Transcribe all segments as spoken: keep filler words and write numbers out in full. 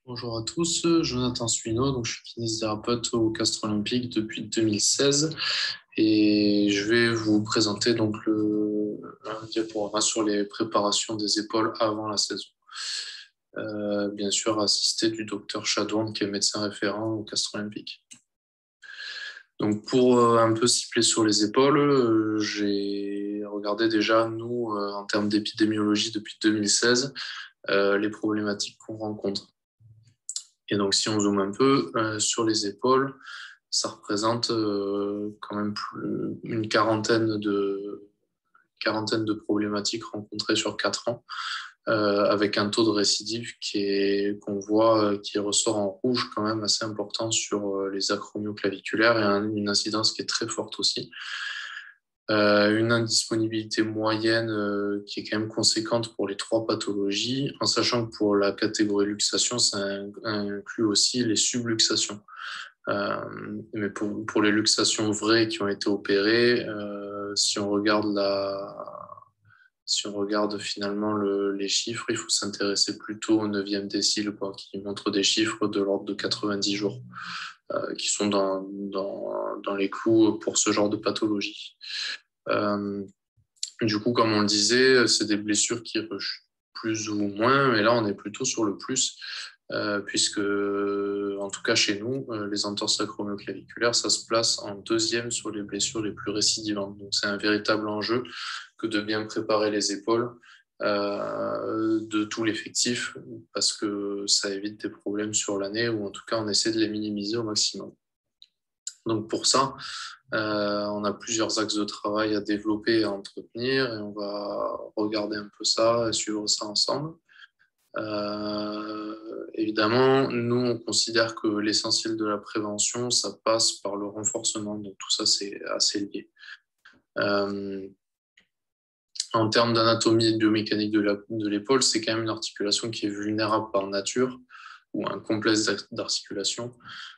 Bonjour à tous, Jonathan Suino, donc je suis kinésithérapeute au Castres Olympique depuis deux mille seize et je vais vous présenter donc le, un diaporama sur les préparations des épaules avant la saison. Euh, bien sûr assisté du docteur Chadourne qui est médecin référent au Castres Olympique. Donc pour euh, un peu cibler sur les épaules, euh, j'ai regardé déjà nous euh, en termes d'épidémiologie depuis deux mille seize euh, les problématiques qu'on rencontre. Et donc, si on zoome un peu euh, sur les épaules, ça représente euh, quand même plus, une quarantaine de, quarantaine de problématiques rencontrées sur quatre ans, euh, avec un taux de récidive qui est, qu'on voit euh, qui ressort en rouge quand même assez important sur euh, les acromioclaviculaires et un, une incidence qui est très forte aussi. Euh, une indisponibilité moyenne euh, qui est quand même conséquente pour les trois pathologies, en sachant que pour la catégorie luxation, ça inclut aussi les subluxations. Euh, mais pour, pour les luxations vraies qui ont été opérées, euh, si on regarde la, si on regarde finalement le, les chiffres, il faut s'intéresser plutôt au neuvième décile, quoi, qui montre des chiffres de l'ordre de quatre-vingt-dix jours, euh, qui sont dans, dans, dans les clous pour ce genre de pathologie. Euh, du coup, comme on le disait, c'est des blessures qui rushent plus ou moins, mais là, on est plutôt sur le plus, euh, puisque, en tout cas chez nous, euh, les entorses acromioclaviculaires, ça se place en deuxième sur les blessures les plus récidivantes. Donc, c'est un véritable enjeu que de bien préparer les épaules euh, de tout l'effectif, parce que ça évite des problèmes sur l'année, ou en tout cas, on essaie de les minimiser au maximum. Donc, pour ça, Euh, on a plusieurs axes de travail à développer et à entretenir et on va regarder un peu ça et suivre ça ensemble. Euh, évidemment, nous, on considère que l'essentiel de la prévention, ça passe par le renforcement. Donc tout ça, c'est assez lié. Euh, en termes d'anatomie et de biomécanique de l'épaule, c'est quand même une articulation qui est vulnérable par nature ou un complexe d'articulation.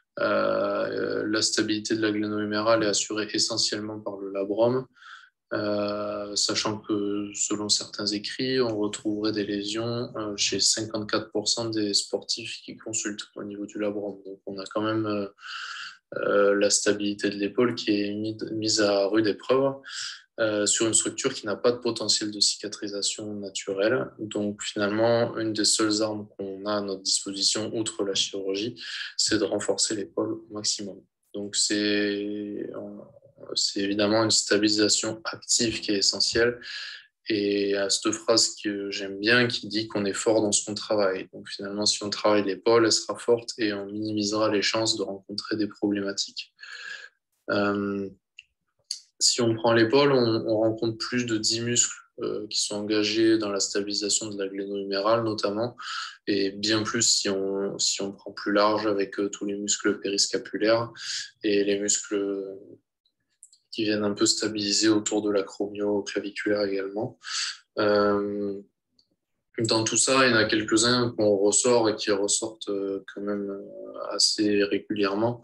Euh, la stabilité de la gléno-humérale est assurée essentiellement par le labrum, euh, sachant que selon certains écrits, on retrouverait des lésions euh, chez cinquante-quatre pour cent des sportifs qui consultent au niveau du labrum. Donc on a quand même euh, euh, la stabilité de l'épaule qui est mise, mise à rude épreuve. Euh, sur une structure qui n'a pas de potentiel de cicatrisation naturelle. Donc finalement, une des seules armes qu'on a à notre disposition, outre la chirurgie, c'est de renforcer l'épaule au maximum. Donc c'est, c'est évidemment une stabilisation active qui est essentielle. Et à cette phrase que j'aime bien qui dit qu'on est fort dans ce qu'on travaille. Donc finalement, si on travaille l'épaule, elle sera forte et on minimisera les chances de rencontrer des problématiques. Euh, Si on prend l'épaule, on, on rencontre plus de dix muscles euh, qui sont engagés dans la stabilisation de la gléno-humérale notamment, et bien plus si on, si on prend plus large avec euh, tous les muscles périscapulaires et les muscles qui viennent un peu stabiliser autour de l'acromio-claviculaire également. Euh, dans tout ça, il y en a quelques-uns qu'on ressort et qui ressortent euh, quand même assez régulièrement.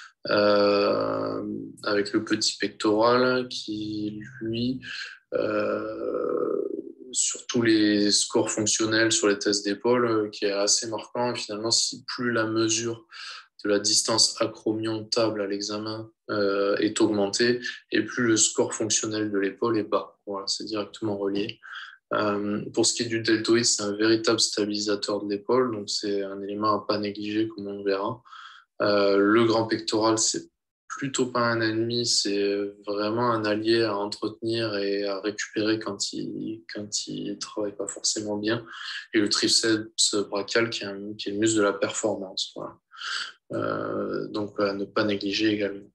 Euh, avec le petit pectoral qui, lui, euh, sur tous les scores fonctionnels sur les tests d'épaule, euh, qui est assez marquant. Et finalement, si plus la mesure de la distance acromion-table à l'examen euh, est augmentée, et plus le score fonctionnel de l'épaule est bas. Voilà, c'est directement relié. Euh, pour ce qui est du deltoïde, c'est un véritable stabilisateur de l'épaule, donc c'est un élément à pas négliger, comme on verra. Euh, le grand pectoral, c'est plutôt pas un ennemi, c'est vraiment un allié à entretenir et à récupérer quand il quand il travaille pas forcément bien. Et le triceps brachial qui est, un, qui est le muscle de la performance. Voilà. Euh, donc à ne pas négliger également.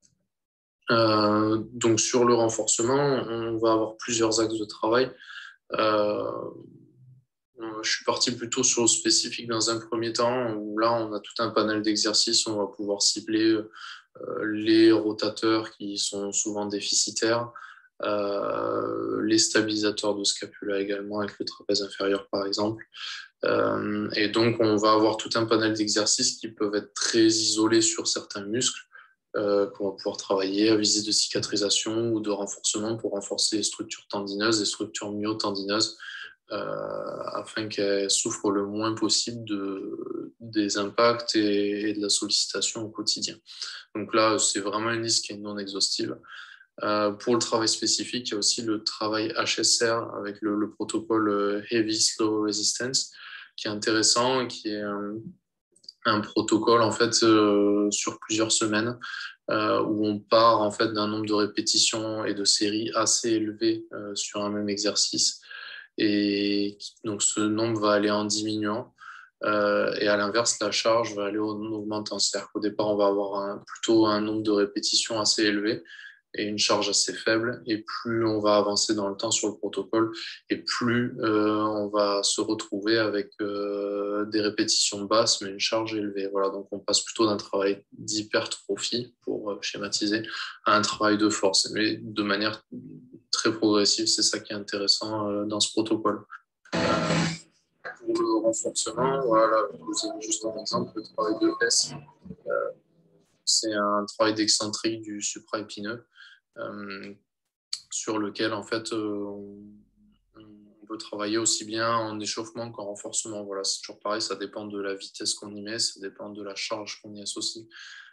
Euh, donc sur le renforcement, on va avoir plusieurs axes de travail. Euh, je suis parti plutôt sur le spécifique dans un premier temps, où là, on a tout un panel d'exercices, on va pouvoir cibler euh, les rotateurs qui sont souvent déficitaires, euh, les stabilisateurs de scapula également, avec le trapèze inférieur par exemple. Euh, et donc, on va avoir tout un panel d'exercices qui peuvent être très isolés sur certains muscles, euh, qu'on va pouvoir travailler à visée de cicatrisation ou de renforcement pour renforcer les structures tendineuses et structures myotendineuses, Euh, afin qu'elle souffre le moins possible de, des impacts et, et de la sollicitation au quotidien. Donc là, c'est vraiment une liste qui est non exhaustive. Euh, pour le travail spécifique, il y a aussi le travail H S R avec le, le protocole Heavy Slow Resistance, qui est intéressant, qui est un, un protocole en fait euh, sur plusieurs semaines euh, où on part en fait d'un nombre de répétitions et de séries assez élevé euh, sur un même exercice. Et donc ce nombre va aller en diminuant. Euh, et à l'inverse, la charge va aller en augmentant. C'est-à-dire qu'au départ, on va avoir un, plutôt un nombre de répétitions assez élevé et une charge assez faible. Et plus on va avancer dans le temps sur le protocole, et plus euh, on va se retrouver avec euh, des répétitions basses, mais une charge élevée. Voilà, donc on passe plutôt d'un travail d'hypertrophie, pour euh, schématiser, à un travail de force, mais de manière très progressive. C'est ça qui est intéressant euh, dans ce protocole. Euh, pour le renforcement, voilà, vous avez juste un exemple, le travail de S. Euh, c'est un travail d'excentrique du supraépineux euh, sur lequel en fait euh, on, on peut travailler aussi bien en échauffement qu'en renforcement. Voilà, c'est toujours pareil, ça dépend de la vitesse qu'on y met, ça dépend de la charge qu'on y associe.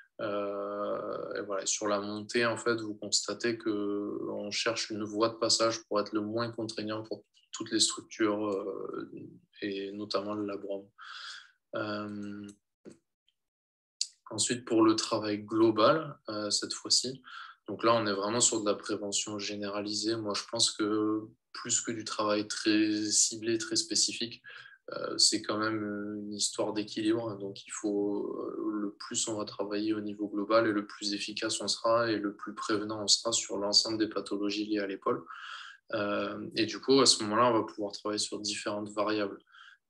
Euh, et voilà, sur la montée, en fait, vous constatez qu'on cherche une voie de passage pour être le moins contraignant pour toutes les structures euh, et notamment le labrum. Euh, ensuite, pour le travail global, euh, cette fois-ci, donc là, on est vraiment sur de la prévention généralisée. Moi, je pense que plus que du travail très ciblé, très spécifique, euh, c'est quand même une histoire d'équilibre. Donc, il faut, euh, le plus on va travailler au niveau global et le plus efficace on sera et le plus prévenant on sera sur l'ensemble des pathologies liées à l'épaule. Euh, et du coup, à ce moment-là, on va pouvoir travailler sur différentes variables.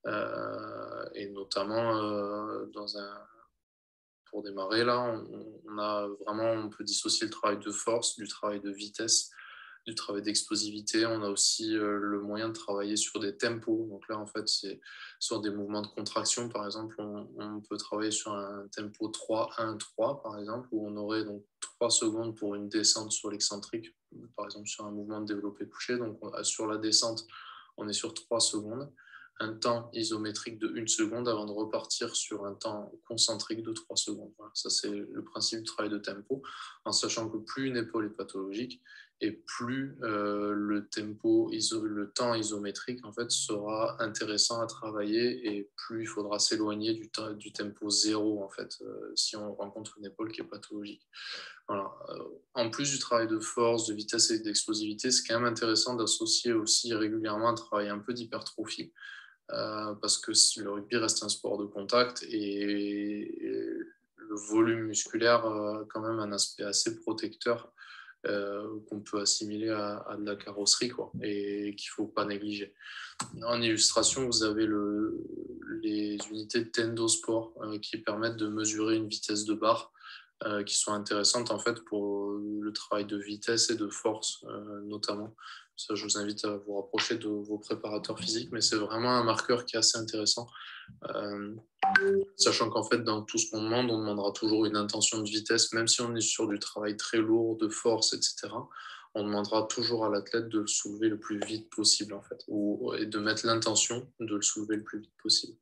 Euh, et notamment, euh, dans un, pour démarrer, là, on, on a vraiment, on peut dissocier le travail de force du travail de vitesse, du travail d'explosivité. On a aussi euh, le moyen de travailler sur des tempos. Donc là, en fait, c'est sur des mouvements de contraction, par exemple, on, on peut travailler sur un tempo trois un trois, par exemple, où on aurait donc trois secondes pour une descente sur l'excentrique, par exemple sur un mouvement de développé couché. Donc on, sur la descente, on est sur trois secondes. Un temps isométrique de une seconde avant de repartir sur un temps concentrique de trois secondes. Voilà, ça, c'est le principe du travail de tempo, en sachant que plus une épaule est pathologique, et plus euh, le tempo, iso, le temps isométrique en fait sera intéressant à travailler, et plus il faudra s'éloigner du, du tempo zéro en fait euh, si on rencontre une épaule qui est pathologique. Voilà. Euh, en plus du travail de force, de vitesse et d'explosivité, c'est quand même intéressant d'associer aussi régulièrement un travail un peu d'hypertrophie. Euh, parce que le rugby reste un sport de contact et, et le volume musculaire a quand même un aspect assez protecteur euh, qu'on peut assimiler à, à de la carrosserie, quoi, et qu'il ne faut pas négliger. En illustration, vous avez le, les unités de Tendosport euh, qui permettent de mesurer une vitesse de barre euh, qui sont intéressantes en fait pour le travail de vitesse et de force euh, notamment. Ça, je vous invite à vous rapprocher de vos préparateurs physiques, mais c'est vraiment un marqueur qui est assez intéressant. Euh, sachant qu'en fait, dans tout ce qu'on demande, on demandera toujours une intention de vitesse, même si on est sur du travail très lourd, de force, et cetera. On demandera toujours à l'athlète de le soulever le plus vite possible, en fait, ou, et de mettre l'intention de le soulever le plus vite possible.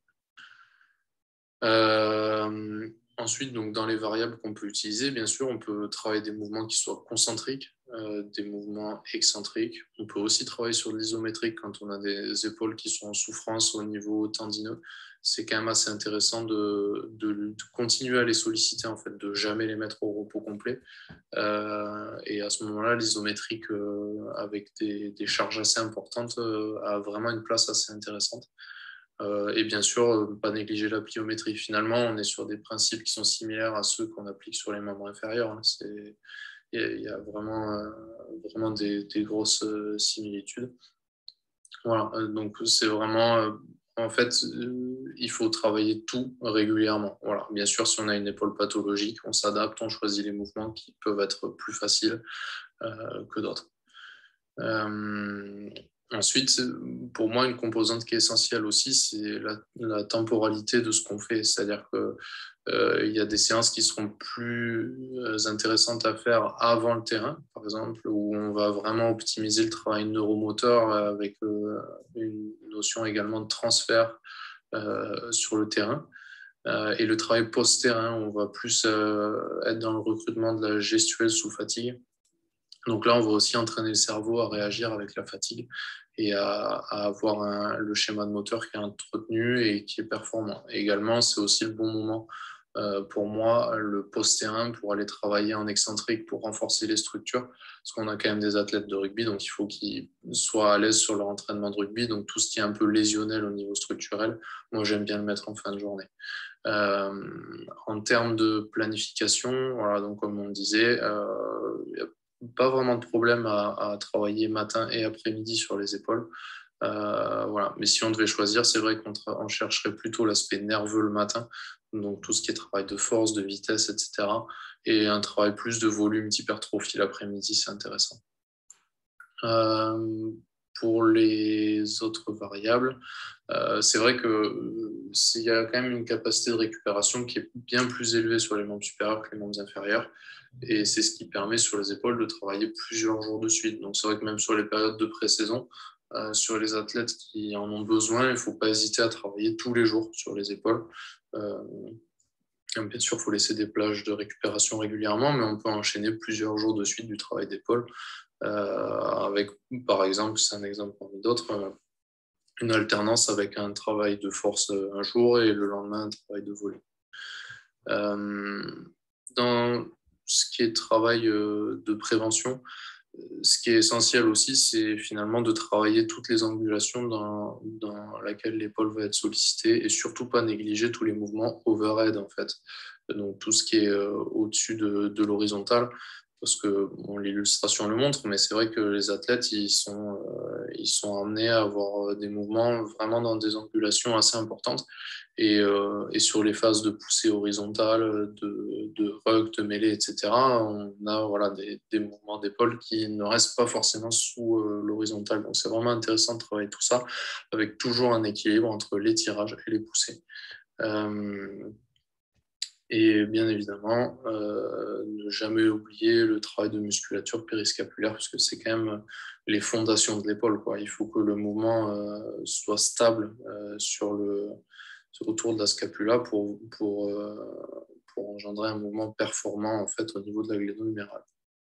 Euh, ensuite, donc, dans les variables qu'on peut utiliser, bien sûr, on peut travailler des mouvements qui soient concentriques, euh, des mouvements excentriques. On peut aussi travailler sur de l'isométrique quand on a des épaules qui sont en souffrance au niveau tendineux. C'est quand même assez intéressant de, de, de continuer à les solliciter, en fait, de jamais les mettre au repos complet. Euh, et à ce moment-là, l'isométrique euh, avec des, des charges assez importantes euh, a vraiment une place assez intéressante. Euh, et bien sûr, euh, pas négliger la pliométrie. Finalement, on est sur des principes qui sont similaires à ceux qu'on applique sur les membres inférieurs. Hein. C'est, il y a, il y a vraiment, euh, vraiment des, des grosses euh, similitudes. Voilà, euh, donc c'est vraiment, euh, en fait, euh, il faut travailler tout régulièrement. Voilà, bien sûr, si on a une épaule pathologique, on s'adapte, on choisit les mouvements qui peuvent être plus faciles euh, que d'autres. Euh, Ensuite, pour moi, une composante qui est essentielle aussi, c'est la, la temporalité de ce qu'on fait. C'est-à-dire que euh, il y a des séances qui seront plus euh, intéressantes à faire avant le terrain, par exemple, où on va vraiment optimiser le travail neuromoteur avec euh, une notion également de transfert euh, sur le terrain. Euh, et le travail post-terrain, on va plus euh, être dans le recrutement de la gestuelle sous fatigue. Donc là, on va aussi entraîner le cerveau à réagir avec la fatigue et à, à avoir un, le schéma de moteur qui est entretenu et qui est performant. Et également, c'est aussi le bon moment euh, pour moi, le post-terrain, pour aller travailler en excentrique, pour renforcer les structures, parce qu'on a quand même des athlètes de rugby, donc il faut qu'ils soient à l'aise sur leur entraînement de rugby. Donc tout ce qui est un peu lésionnel au niveau structurel, moi j'aime bien le mettre en fin de journée. Euh, en termes de planification, voilà, donc comme on le disait, euh, il n'y a pas vraiment de problème à, à travailler matin et après-midi sur les épaules. Euh, voilà. Mais si on devait choisir, c'est vrai qu'on on chercherait plutôt l'aspect nerveux le matin, donc tout ce qui est travail de force, de vitesse, et cetera. Et un travail plus de volume d'hypertrophie l'après-midi, c'est intéressant. Euh, pour les autres variables, euh, c'est vrai qu'il y a quand même une capacité de récupération qui est bien plus élevée sur les membres supérieurs que les membres inférieurs. Et c'est ce qui permet sur les épaules de travailler plusieurs jours de suite. Donc c'est vrai que même sur les périodes de pré-saison, euh, sur les athlètes qui en ont besoin, il ne faut pas hésiter à travailler tous les jours sur les épaules. Euh, bien sûr, il faut laisser des plages de récupération régulièrement, mais on peut enchaîner plusieurs jours de suite du travail d'épaule. Euh, avec, par exemple, c'est un exemple parmi d'autres, euh, une alternance avec un travail de force un jour et le lendemain un travail de volume. Euh, dans ce qui est travail euh, de prévention, ce qui est essentiel aussi, c'est finalement de travailler toutes les angulations dans, dans laquelle l'épaule va être sollicitée et surtout pas négliger tous les mouvements overhead en fait. Donc tout ce qui est euh, au-dessus de, de l'horizontale, parce que bon, l'illustration le montre, mais c'est vrai que les athlètes, ils sont, euh, ils sont amenés à avoir des mouvements vraiment dans des angulations assez importantes. Et, euh, et sur les phases de poussée horizontale, de, de hug, de mêlée, et cetera, on a voilà, des, des mouvements d'épaule qui ne restent pas forcément sous euh, l'horizontale. Donc c'est vraiment intéressant de travailler tout ça avec toujours un équilibre entre les tirages et les poussées. Euh, et bien évidemment, euh, ne jamais oublier le travail de musculature périscapulaire, parce que c'est quand même les fondations de l'épaule, quoi. Il faut que le mouvement euh, soit stable euh, sur le, autour de la scapula pour, pour, euh, pour engendrer un mouvement performant en fait, au niveau de la gléno-humérale.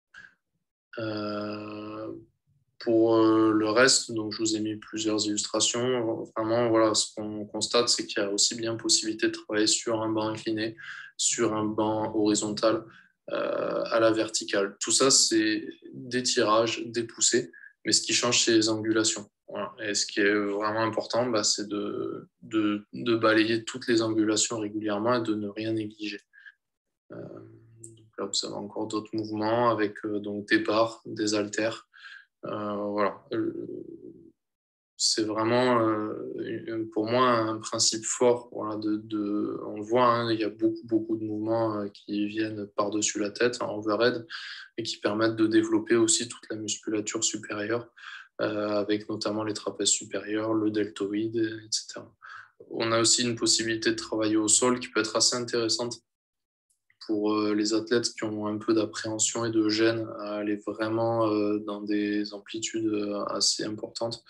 Euh, pour euh, le reste, donc je vous ai mis plusieurs illustrations. Vraiment, voilà, ce qu'on constate, c'est qu'il y a aussi bien possibilité de travailler sur un banc incliné, sur un banc horizontal, euh, à la verticale. Tout ça, c'est des tirages, des poussées, mais ce qui change, c'est les angulations. Voilà. Et ce qui est vraiment important, bah, c'est de, de, de balayer toutes les angulations régulièrement et de ne rien négliger. Euh, donc là, vous avez encore d'autres mouvements avec euh, donc des barres, des haltères. Euh, voilà. C'est vraiment euh, pour moi un principe fort. Voilà, de, de, on le voit, hein, il y a beaucoup, beaucoup de mouvements euh, qui viennent par-dessus la tête en overhead et qui permettent de développer aussi toute la musculature supérieure, euh, avec notamment les trapèzes supérieurs, le deltoïde, et cetera. On a aussi une possibilité de travailler au sol qui peut être assez intéressante pour euh, les athlètes qui ont un peu d'appréhension et de gêne à aller vraiment euh, dans des amplitudes euh, assez importantes.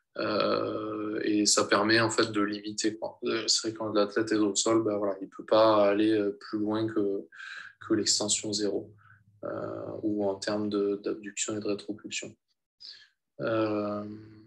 Euh, et ça permet en fait de limiter, quoi. C'est vrai que quand l'athlète est au sol, ben, voilà, il ne peut pas aller plus loin que, que l'extension zéro euh, ou en termes d'abduction et de rétropulsion. Euh,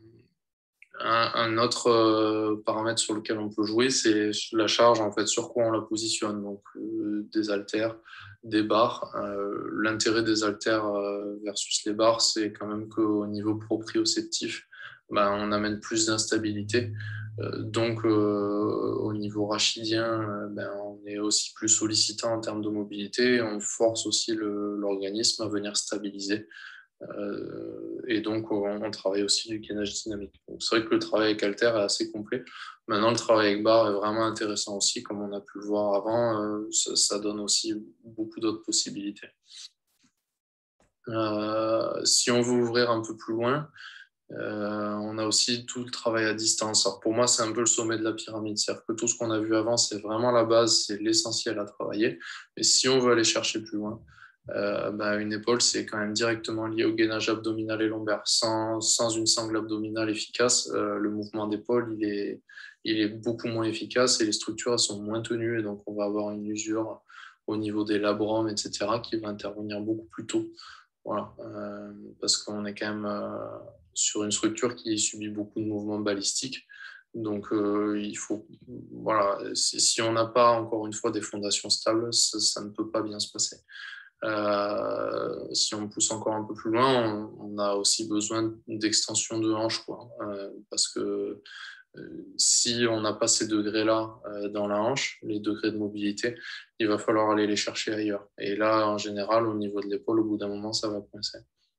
un, un, autre euh, paramètre sur lequel on peut jouer, c'est la charge, en fait, sur quoi on la positionne. Donc, euh, des haltères, des barres. Euh, L'intérêt des haltères euh, versus les barres, c'est quand même qu'au niveau proprioceptif, ben, on amène plus d'instabilité. Euh, donc, euh, au niveau rachidien, euh, ben, on est aussi plus sollicitant en termes de mobilité. On force aussi l'organisme à venir stabiliser. Euh, et donc, on, on travaille aussi du gainage dynamique. Donc, c'est vrai que le travail avec halter est assez complet. Maintenant, le travail avec barre est vraiment intéressant aussi, comme on a pu le voir avant. Euh, ça, ça donne aussi beaucoup d'autres possibilités. Euh, si on veut ouvrir un peu plus loin, Euh, on a aussi tout le travail à distance. Alors pour moi, c'est un peu le sommet de la pyramide. C'est-à-dire que tout ce qu'on a vu avant, c'est vraiment la base, c'est l'essentiel à travailler. Mais si on veut aller chercher plus loin, euh, bah, une épaule, c'est quand même directement lié au gainage abdominal et lombaire. Sans, sans une sangle abdominale efficace, euh, le mouvement d'épaule, il est, il est beaucoup moins efficace et les structures elles sont moins tenues. Et donc, on va avoir une usure au niveau des labrum, et cetera, qui va intervenir beaucoup plus tôt. Voilà, euh, parce qu'on est quand même euh, sur une structure qui subit beaucoup de mouvements balistiques. Donc, euh, il faut, voilà, si, si on n'a pas encore une fois des fondations stables, ça, ça ne peut pas bien se passer. Euh, si on pousse encore un peu plus loin, on, on a aussi besoin d'extension de hanche, quoi, euh, parce que euh, si on n'a pas ces degrés-là euh, dans la hanche, les degrés de mobilité, il va falloir aller les chercher ailleurs. Et là, en général, au niveau de l'épaule, au bout d'un moment, ça va coincer.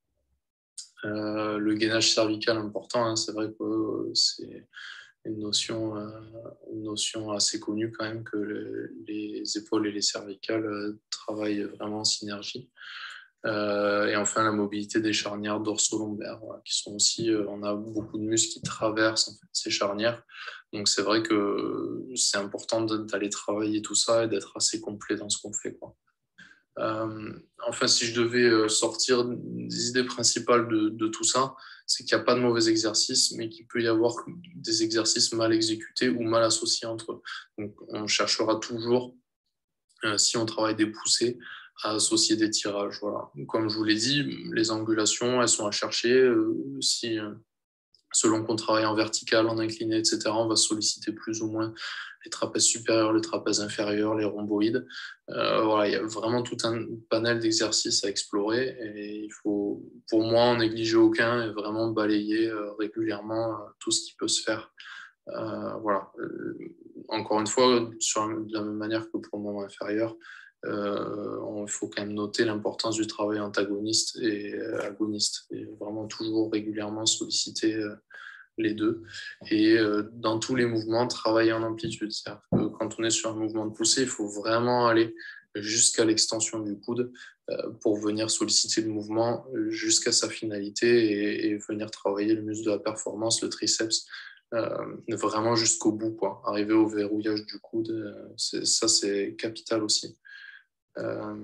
Euh, le gainage cervical important, hein, c'est vrai que euh, c'est une notion, euh, une notion assez connue quand même que le, les épaules et les cervicales euh, travaillent vraiment en synergie. Euh, et enfin, la mobilité des charnières dorso-lombaires, voilà, qui sont aussi, euh, on a beaucoup de muscles qui traversent en fait, ces charnières. Donc, c'est vrai que c'est important d'aller travailler tout ça et d'être assez complet dans ce qu'on fait, quoi. Euh, enfin, si je devais euh, sortir des idées principales de, de tout ça, c'est qu'il n'y a pas de mauvais exercices, mais qu'il peut y avoir des exercices mal exécutés ou mal associés entre eux. Donc, on cherchera toujours, euh, si on travaille des poussées, à associer des tirages. Voilà. Comme je vous l'ai dit, les angulations, elles sont à chercher. Euh, si, euh, selon qu'on travaille en vertical, en incliné, et cetera, on va solliciter plus ou moins les trapèzes supérieurs, les trapèzes inférieurs, les rhomboïdes. Euh, voilà, il y a vraiment tout un panel d'exercices à explorer et il faut, pour moi, en négliger aucun et vraiment balayer euh, régulièrement euh, tout ce qui peut se faire. Euh, voilà. Euh, encore une fois, sur, de la même manière que pour le moment inférieur, euh, il faut quand même noter l'importance du travail antagoniste et euh, agoniste. Et vraiment toujours régulièrement solliciter euh, les deux. Et euh, dans tous les mouvements, travailler en amplitude. C'est-à-dire que quand on est sur un mouvement de poussée, il faut vraiment aller jusqu'à l'extension du coude euh, pour venir solliciter le mouvement jusqu'à sa finalité et, et venir travailler le muscle de la performance, le triceps, euh, vraiment jusqu'au bout, quoi. Arriver au verrouillage du coude, euh, c'est, ça c'est capital aussi. Euh,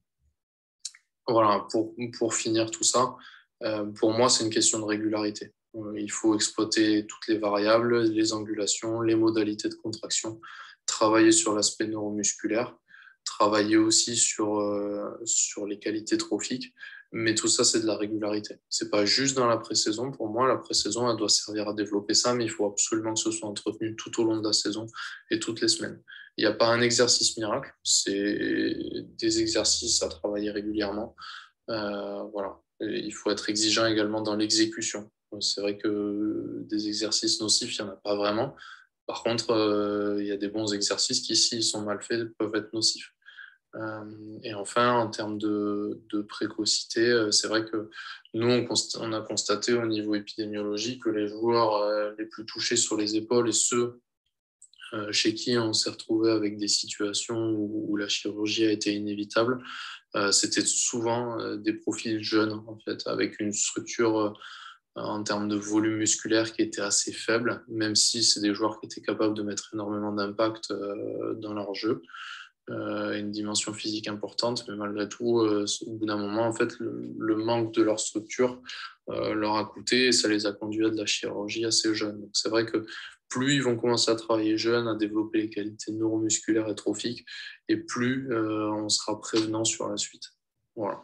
voilà, pour, pour finir tout ça, euh, pour moi, c'est une question de régularité. Euh, il faut exploiter toutes les variables, les angulations, les modalités de contraction, travailler sur l'aspect neuromusculaire, travailler aussi sur, euh, sur les qualités trophiques. Mais tout ça, c'est de la régularité. C'est pas juste dans la pré-saison. Pour moi, la pré-saison, elle doit servir à développer ça, mais il faut absolument que ce soit entretenu tout au long de la saison et toutes les semaines. Il n'y a pas un exercice miracle, c'est des exercices à travailler régulièrement. Euh, voilà. Et il faut être exigeant également dans l'exécution. C'est vrai que des exercices nocifs, il n'y en a pas vraiment. Par contre, euh, il y a des bons exercices qui, s'ils sont mal faits, peuvent être nocifs. Euh, et enfin, en termes de, de précocité, euh, c'est vrai que nous, on, const- on a constaté au niveau épidémiologique que les joueurs euh, les plus touchés sur les épaules et ceux euh, chez qui on s'est retrouvé avec des situations où, où la chirurgie a été inévitable, euh, c'était souvent euh, des profils jeunes, en fait, avec une structure euh, en termes de volume musculaire qui était assez faible, même si c'est des joueurs qui étaient capables de mettre énormément d'impact euh, dans leur jeu, euh, une dimension physique importante, mais malgré tout, euh, au bout d'un moment, en fait, le, le manque de leur structure euh, leur a coûté et ça les a conduits à de la chirurgie assez jeune. Donc c'est vrai que plus ils vont commencer à travailler jeunes, à développer les qualités neuromusculaires et trophiques, et plus euh, on sera prévenant sur la suite. Voilà.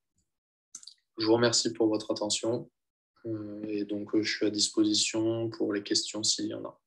Je vous remercie pour votre attention euh, et donc euh, je suis à disposition pour les questions s'il y en a.